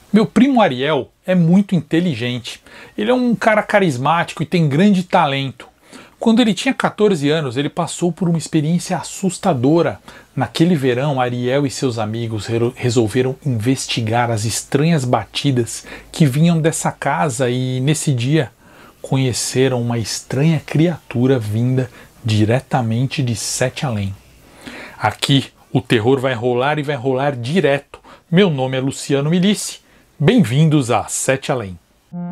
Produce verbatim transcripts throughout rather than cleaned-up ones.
Meu primo Ariel é muito inteligente. Ele é um cara carismático e tem grande talento. Quando ele tinha quatorze anos, ele passou por uma experiência assustadora. Naquele verão, Ariel e seus amigos resolveram investigar as estranhas batidas que vinham dessa casa e, nesse dia, conheceram uma estranha criatura vinda diretamente de Sete Além. Aqui, o terror vai rolar e vai rolar direto. Meu nome é Luciano Milici. Bem-vindos a Sete Além.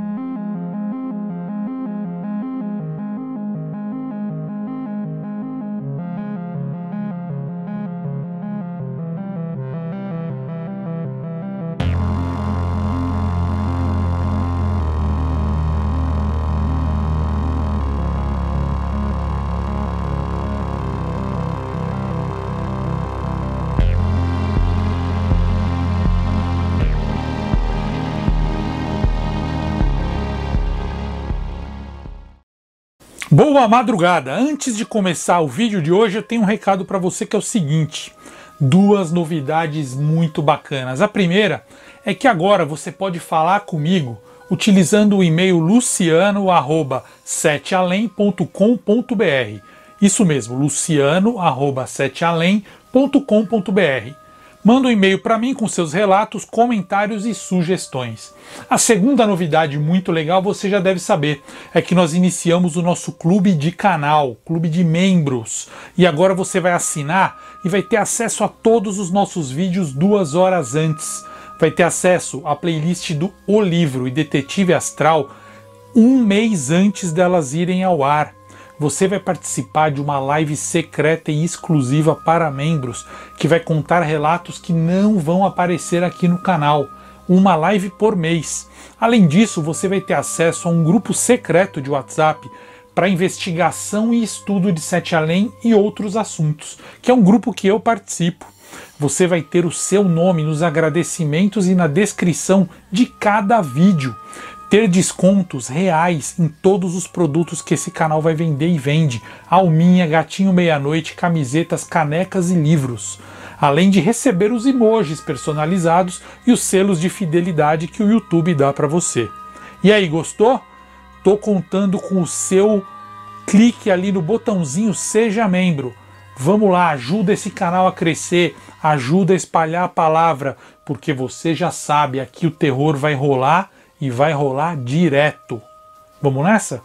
Boa madrugada! Antes de começar o vídeo de hoje, eu tenho um recado para você que é o seguinte: duas novidades muito bacanas. A primeira é que agora você pode falar comigo utilizando o e-mail luciano arroba sete além ponto com ponto br. Isso mesmo, luciano arroba sete além ponto com ponto br. Manda um e-mail para mim com seus relatos, comentários e sugestões. A segunda novidade muito legal, você já deve saber, é que nós iniciamos o nosso clube de canal, clube de membros. E agora você vai assinar e vai ter acesso a todos os nossos vídeos duas horas antes. Vai ter acesso à playlist do O Livro e Detetive Astral um mês antes delas irem ao ar. Você vai participar de uma live secreta e exclusiva para membros, que vai contar relatos que não vão aparecer aqui no canal. Uma live por mês. Além disso, você vai ter acesso a um grupo secreto de WhatsApp para investigação e estudo de Sete Além e outros assuntos, que é um grupo que eu participo. Você vai ter o seu nome nos agradecimentos e na descrição de cada vídeo. Ter descontos reais em todos os produtos que esse canal vai vender e vende. Alminha, Gatinho Meia-Noite, camisetas, canecas e livros. Além de receber os emojis personalizados e os selos de fidelidade que o YouTube dá para você. E aí, gostou? Tô contando com o seu clique ali no botãozinho Seja Membro. Vamos lá, ajuda esse canal a crescer, ajuda a espalhar a palavra, porque você já sabe, aqui o terror vai rolar e vai rolar direto. Vamos nessa?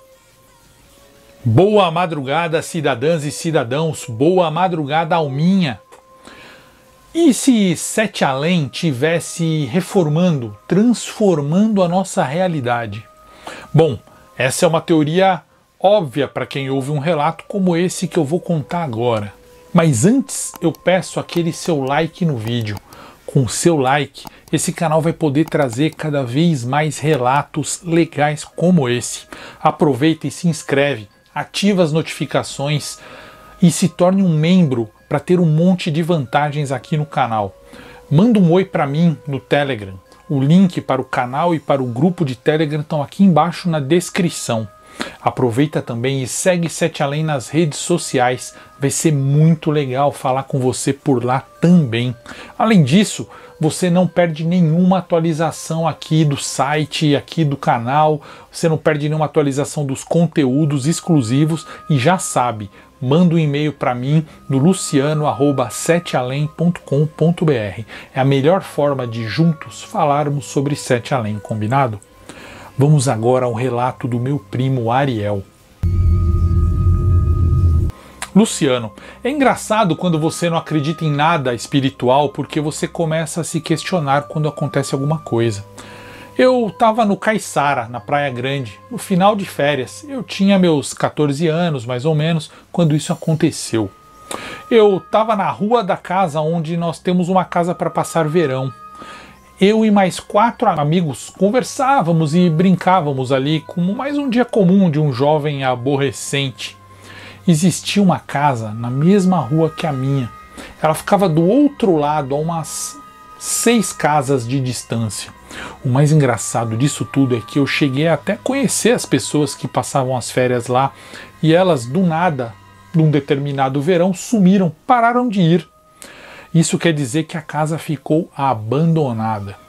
Boa madrugada, cidadãs e cidadãos. Boa madrugada, Alminha. E se Sete Além tivesse reformando, transformando a nossa realidade? Bom, essa é uma teoria óbvia para quem ouve um relato como esse que eu vou contar agora. Mas antes eu peço aquele seu like no vídeo. Com o seu like, esse canal vai poder trazer cada vez mais relatos legais como esse. Aproveita e se inscreve, ativa as notificações e se torne um membro para ter um monte de vantagens aqui no canal. Manda um oi para mim no Telegram. O link para o canal e para o grupo de Telegram estão aqui embaixo na descrição. Aproveita também e segue Sete Além nas redes sociais. Vai ser muito legal falar com você por lá também. Além disso, você não perde nenhuma atualização aqui do site, aqui do canal. Você não perde nenhuma atualização dos conteúdos exclusivos. E já sabe, manda um e-mail para mim no luciano arroba sete além ponto com ponto br. É a melhor forma de juntos falarmos sobre Sete Além, combinado? Vamos agora ao relato do meu primo Ariel. Luciano, é engraçado quando você não acredita em nada espiritual porque você começa a se questionar quando acontece alguma coisa. Eu estava no Caiçara, na Praia Grande, no final de férias. Eu tinha meus quatorze anos, mais ou menos, quando isso aconteceu. Eu estava na rua da casa onde nós temos uma casa para passar verão. Eu e mais quatro amigos conversávamos e brincávamos ali como mais um dia comum de um jovem aborrecente. Existia uma casa na mesma rua que a minha. Ela ficava do outro lado, a umas seis casas de distância. O mais engraçado disso tudo é que eu cheguei até a conhecer as pessoas que passavam as férias lá e elas, do nada, num determinado verão, sumiram, pararam de ir. Isso quer dizer que a casa ficou abandonada.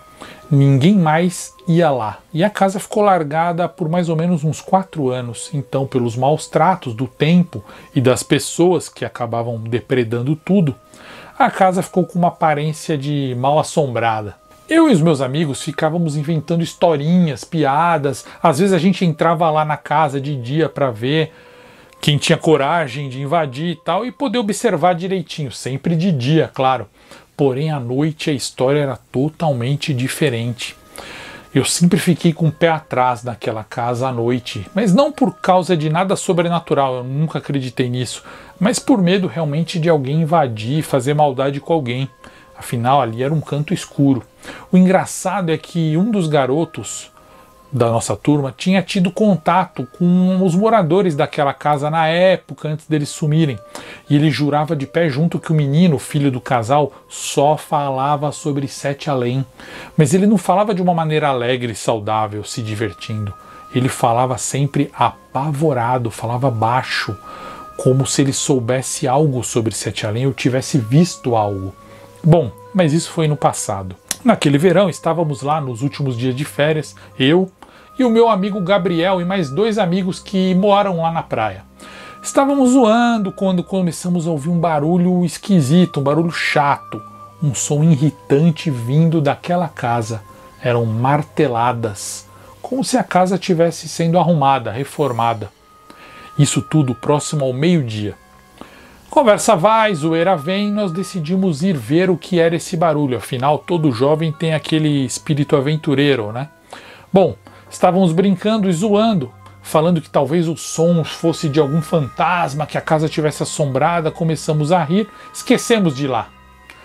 Ninguém mais ia lá. E a casa ficou largada por mais ou menos uns quatro anos. Então, pelos maus tratos do tempo e das pessoas que acabavam depredando tudo, a casa ficou com uma aparência de mal assombrada. Eu e os meus amigos ficávamos inventando historinhas, piadas. Às vezes a gente entrava lá na casa de dia para ver quem tinha coragem de invadir e tal, e poder observar direitinho, sempre de dia, claro. Porém, à noite a história era totalmente diferente. Eu sempre fiquei com o pé atrás naquela casa à noite, mas não por causa de nada sobrenatural, eu nunca acreditei nisso, mas por medo realmente de alguém invadir e fazer maldade com alguém. Afinal, ali era um canto escuro. O engraçado é que um dos garotos da nossa turma tinha tido contato com os moradores daquela casa na época, antes deles sumirem. E ele jurava de pé junto que o menino, filho do casal, só falava sobre Sete Além. Mas ele não falava de uma maneira alegre e saudável, se divertindo. Ele falava sempre apavorado, falava baixo, como se ele soubesse algo sobre Sete Além ou tivesse visto algo. Bom, mas isso foi no passado. Naquele verão, estávamos lá nos últimos dias de férias, eu e o meu amigo Gabriel e mais dois amigos que moram lá na praia. Estávamos zoando quando começamos a ouvir um barulho esquisito, um barulho chato, um som irritante vindo daquela casa. Eram marteladas, como se a casa estivesse sendo arrumada, reformada. Isso tudo próximo ao meio-dia. Conversa vai, zoeira vem, nós decidimos ir ver o que era esse barulho. Afinal, todo jovem tem aquele espírito aventureiro, né? Bom, estávamos brincando e zoando, falando que talvez o som fosse de algum fantasma, que a casa tivesse assombrada. Começamos a rir, esquecemos de ir lá.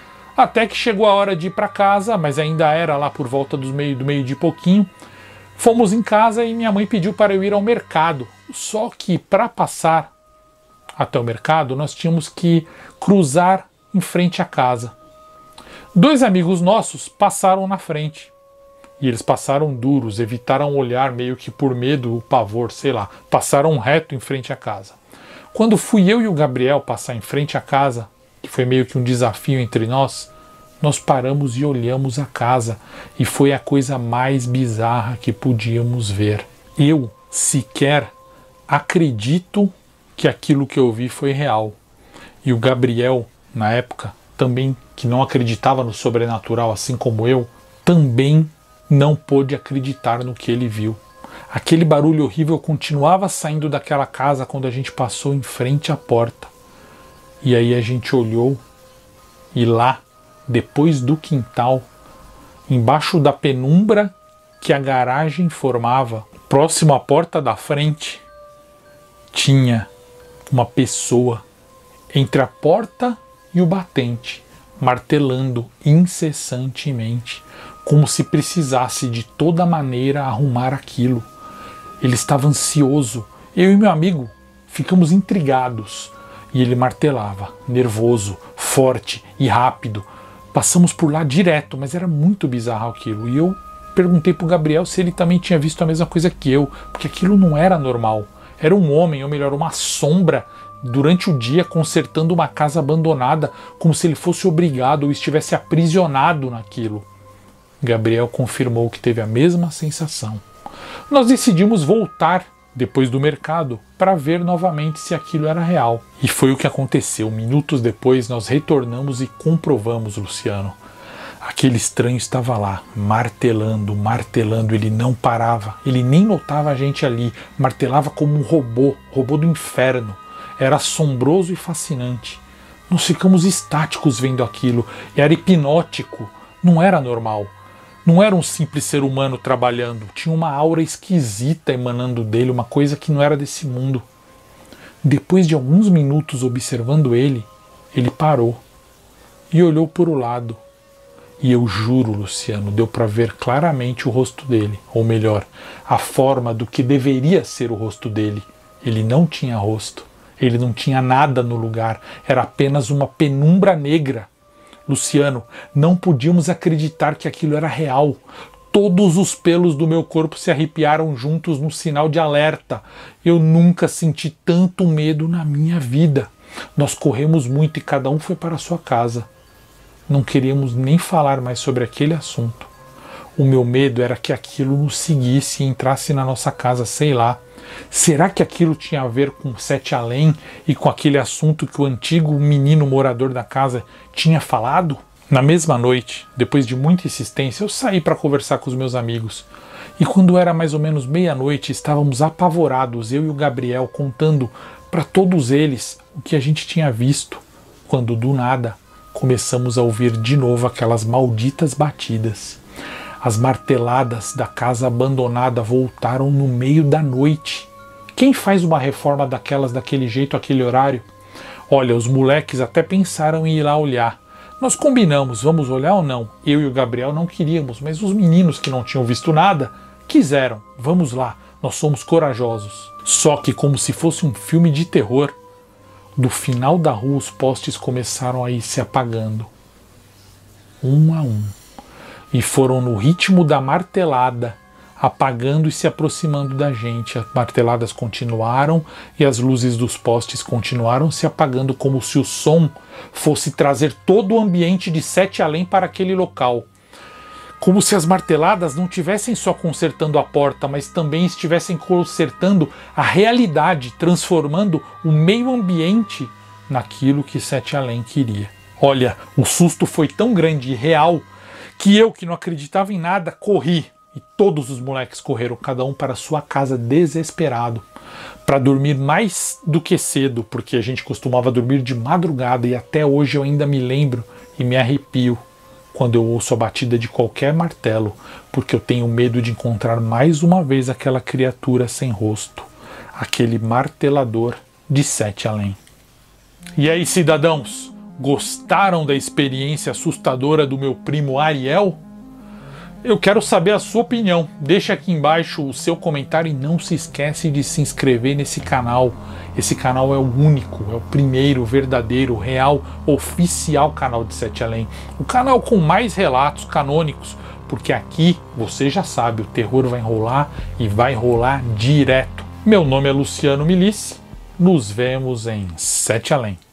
Até que chegou a hora de ir para casa, mas ainda era lá por volta do meio do meio de pouquinho. Fomos em casa e minha mãe pediu para eu ir ao mercado. Só que para passar até o mercado, nós tínhamos que cruzar em frente à casa. Dois amigos nossos passaram na frente. E eles passaram duros, evitaram olhar meio que por medo, o pavor, sei lá. Passaram reto em frente à casa. Quando fui eu e o Gabriel passar em frente à casa, que foi meio que um desafio entre nós, nós paramos e olhamos a casa. E foi a coisa mais bizarra que podíamos ver. Eu sequer acredito que aquilo que eu vi foi real. E o Gabriel, na época, também, que não acreditava no sobrenatural, assim como eu, também não pôde acreditar no que ele viu. Aquele barulho horrível continuava saindo daquela casa quando a gente passou em frente à porta. E aí a gente olhou e lá, depois do quintal, embaixo da penumbra que a garagem formava, próximo à porta da frente, tinha uma pessoa entre a porta e o batente, martelando incessantemente, como se precisasse de toda maneira arrumar aquilo. Ele estava ansioso. Eu e meu amigo ficamos intrigados. E ele martelava, nervoso, forte e rápido. Passamos por lá direto, mas era muito bizarro aquilo. E eu perguntei para o Gabriel se ele também tinha visto a mesma coisa que eu, porque aquilo não era normal. Era um homem, ou melhor, uma sombra, durante o dia consertando uma casa abandonada, como se ele fosse obrigado ou estivesse aprisionado naquilo. Gabriel confirmou que teve a mesma sensação. Nós decidimos voltar depois do mercado para ver novamente se aquilo era real. E foi o que aconteceu. Minutos depois nós retornamos e comprovamos, Luciano. Aquele estranho estava lá, martelando, martelando, ele não parava, ele nem notava a gente ali, martelava como um robô, robô do inferno. Era assombroso e fascinante. Nós ficamos estáticos vendo aquilo, era hipnótico, não era normal. Não era um simples ser humano trabalhando, tinha uma aura esquisita emanando dele, uma coisa que não era desse mundo. Depois de alguns minutos observando ele, ele parou e olhou para o lado. E eu juro, Luciano, deu para ver claramente o rosto dele, ou melhor, a forma do que deveria ser o rosto dele. Ele não tinha rosto, ele não tinha nada no lugar, era apenas uma penumbra negra. Luciano, não podíamos acreditar que aquilo era real. Todos os pelos do meu corpo se arrepiaram juntos num sinal de alerta. Eu nunca senti tanto medo na minha vida. Nós corremos muito e cada um foi para a sua casa. Não queríamos nem falar mais sobre aquele assunto. O meu medo era que aquilo nos seguisse e entrasse na nossa casa, sei lá. Será que aquilo tinha a ver com Sete Além e com aquele assunto que o antigo menino morador da casa tinha falado? Na mesma noite, depois de muita insistência, eu saí para conversar com os meus amigos. E quando era mais ou menos meia-noite, estávamos apavorados, eu e o Gabriel, contando para todos eles o que a gente tinha visto, quando do nada começamos a ouvir de novo aquelas malditas batidas. As marteladas da casa abandonada voltaram no meio da noite. Quem faz uma reforma daquelas daquele jeito, aquele horário? Olha, os moleques até pensaram em ir lá olhar. Nós combinamos, vamos olhar ou não? Eu e o Gabriel não queríamos, mas os meninos que não tinham visto nada quiseram. Vamos lá, nós somos corajosos. Só que, como se fosse um filme de terror, do final da rua os postes começaram a ir se apagando, um a um. E foram no ritmo da martelada, apagando e se aproximando da gente. As marteladas continuaram e as luzes dos postes continuaram se apagando, como se o som fosse trazer todo o ambiente de Sete Além para aquele local. Como se as marteladas não estivessem só consertando a porta, mas também estivessem consertando a realidade, transformando o meio ambiente naquilo que Sete Além queria. Olha, o susto foi tão grande e real que eu, que não acreditava em nada, corri. E todos os moleques correram, cada um para sua casa desesperado, para dormir mais do que cedo, porque a gente costumava dormir de madrugada e até hoje eu ainda me lembro e me arrepio quando eu ouço a batida de qualquer martelo, porque eu tenho medo de encontrar mais uma vez aquela criatura sem rosto, aquele martelador de Sete Além. E aí, cidadãos? Gostaram da experiência assustadora do meu primo Ariel? Eu quero saber a sua opinião. Deixa aqui embaixo o seu comentário e não se esquece de se inscrever nesse canal. Esse canal é o único, é o primeiro, verdadeiro, real, oficial canal de Sete Além. O canal com mais relatos canônicos, porque aqui, você já sabe, o terror vai rolar e vai rolar direto. Meu nome é Luciano Milice. Nos vemos em Sete Além.